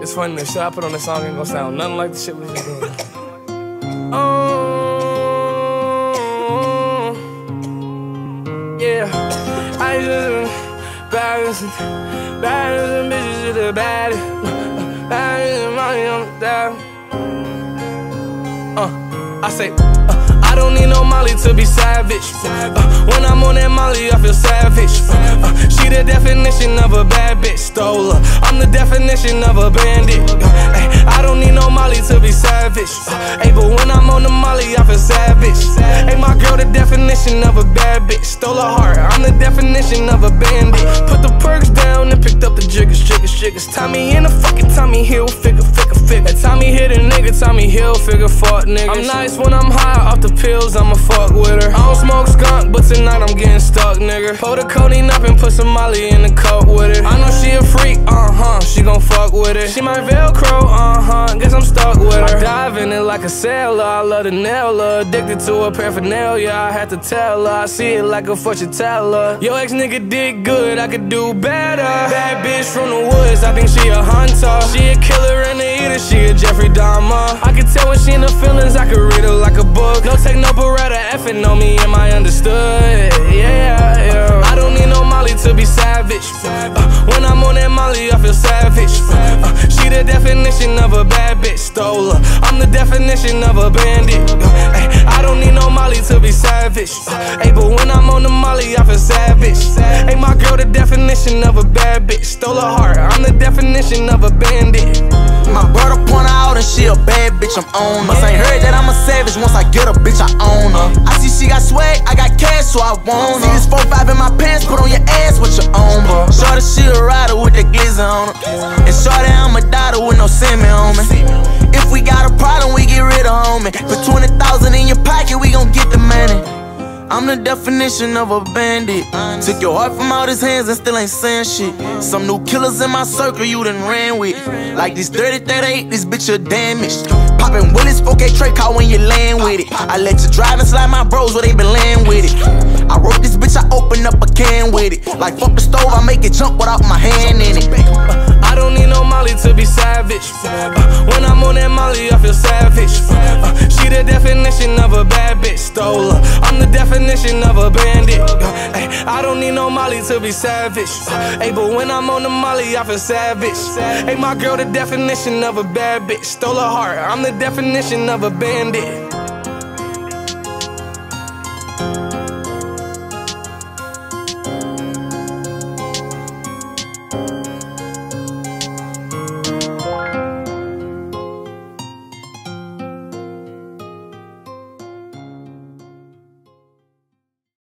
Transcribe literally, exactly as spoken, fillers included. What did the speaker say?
It's funny, the shit I put on the song ain't gonna sound nothing like the shit we just doing. Oh, yeah. I just baddest, baddest and bitches to the baddest, baddest and money on the dial. Uh, I say, uh, I don't need no Molly to be savage. Uh, when I'm on that Molly, I feel savage. Uh, uh, she the definition of a bad bitch, stole her. I'm the definition of a bandit. Uh, ay, I don't need no Molly to be savage. Uh, ay, but when I'm on the Molly, I feel savage. Ay, my girl, the definition of a bad bitch, stole her heart. I'm the definition of a bandit. Put the perks down and picked up the jiggers, jiggers, jiggers. Tommy in the fucking Tommy Hilfiger, figure, figure. Tommy hit a nigga, Tommy Hilfiger, fuck nigga. I'm nice when I'm high off the pills, I'ma fuck with her. I don't smoke skunk, but tonight I'm getting stuck, nigga. Pull the codeine up and put some Molly in the cup with it. I know she a freak, uh-huh, she gon' fuck with it. She my Velcro, uh-huh, guess I'm stuck with her. I dive in it like a sailor, I love to nail her. Addicted to her paraphernalia, I had to tell her. I see it like a fortune teller. Yo ex nigga did good, I could do better. Bad bitch from the woods, I think she a hunter. She a killer and a eater, she a Jeffrey Dahmer. I can tell when she in her feelings, I could read her like a book. No take no beretta, effing on me, am I understood? Yeah, yeah. I don't need no Molly to be savage. Uh, when I'm on that Molly, I feel savage. Uh, she the definition of a bad bitch, stole her. I'm the definition of a bandit. Uh, ay, I don't need no Molly to be savage. Uh, ay, but when I'm on the Molly, I feel savage. Ay, my girl, the definition of a bad bitch, stole her heart. I'm the definition of a bandit. My brother point her out and she a bad bitch, I'm on her. Must ain't heard that I'm a savage, once I get a bitch, I own her. I see she got swag, I got cash, so I want her. See this four five in my pants, put on your ass with your own, bro. Shorty, she a rider with the glizzy on her. And shorty, I'm a daughter with no semen on me. If we got a problem, we get rid of homie. Put twenty thousand in your pocket, we gon' get the money. I'm the definition of a bandit. Took your heart from out his hands and still ain't saying shit. Some new killers in my circle you done ran with. Like this dirty thirty-eight, this bitch a damaged. Poppin' Willis, four K tray call when you land with it. I let you drive and slide my bros where they been laying with it. I wrote this bitch, I open up a can with it. Like fuck the stove, I make it jump without my hand in it. I don't need no Molly to be savage. Uh, when I'm on that Molly, I feel savage. Uh, she the definition of a bad bitch, stole her. I'm the definition of a bandit. Uh, ay, I don't need no Molly to be savage. Uh, ay, but when I'm on the Molly, I feel savage. Ay, my girl, the definition of a bad bitch, stole her heart. I'm the definition of a bandit.